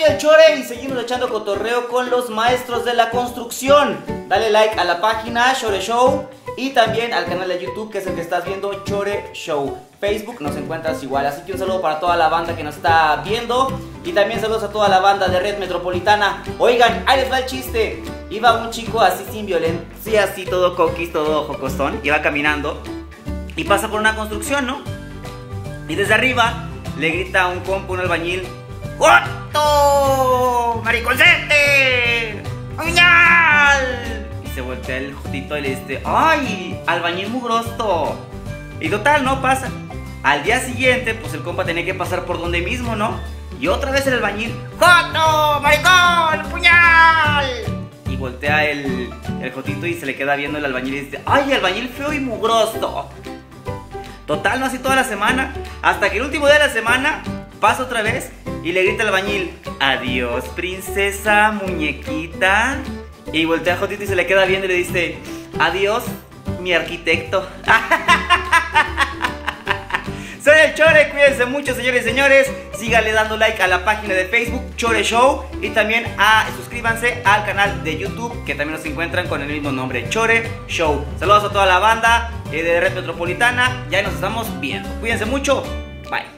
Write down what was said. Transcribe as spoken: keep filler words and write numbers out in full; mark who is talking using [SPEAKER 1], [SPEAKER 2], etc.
[SPEAKER 1] el Chore y seguimos echando cotorreo con los maestros de la construcción. Dale like a la página Chore Show y también al canal de YouTube, que es el que estás viendo, Chore Show. Facebook nos encuentras igual, así que un saludo para toda la banda que nos está viendo y también saludos a toda la banda de Red Metropolitana. Oigan, ahí les va el chiste. Iba un chico así sin violencia, así todo coquis, todo jocosón, iba caminando y pasa por una construcción, ¿no? Y desde arriba le grita a un compa, un albañil: ¡Joto! ¡Mariconcete! ¡Puñal! Y se voltea el jotito y le dice: ¡ay! Albañil mugroso. Y total, no pasa. Al día siguiente, pues el compa tenía que pasar por donde mismo, ¿no? Y otra vez el albañil: ¡joto! ¡Maricón! ¡Puñal! Y voltea el, el jotito y se le queda viendo el albañil y dice: ¡ay! Albañil feo y mugroso. Total, no así toda la semana, hasta que el último día de la semana pasa otra vez y le grita al albañil: adiós, princesa, muñequita. Y voltea a Jotito y se le queda viendo y le dice: adiós, mi arquitecto. Soy el Chore, cuídense mucho, señores y señores. Síganle dando like a la página de Facebook Chore Show y también a, suscríbanse al canal de YouTube, que también nos encuentran con el mismo nombre, Chore Show. Saludos a toda la banda de Red Metropolitana. Ya nos estamos viendo. Cuídense mucho. Bye.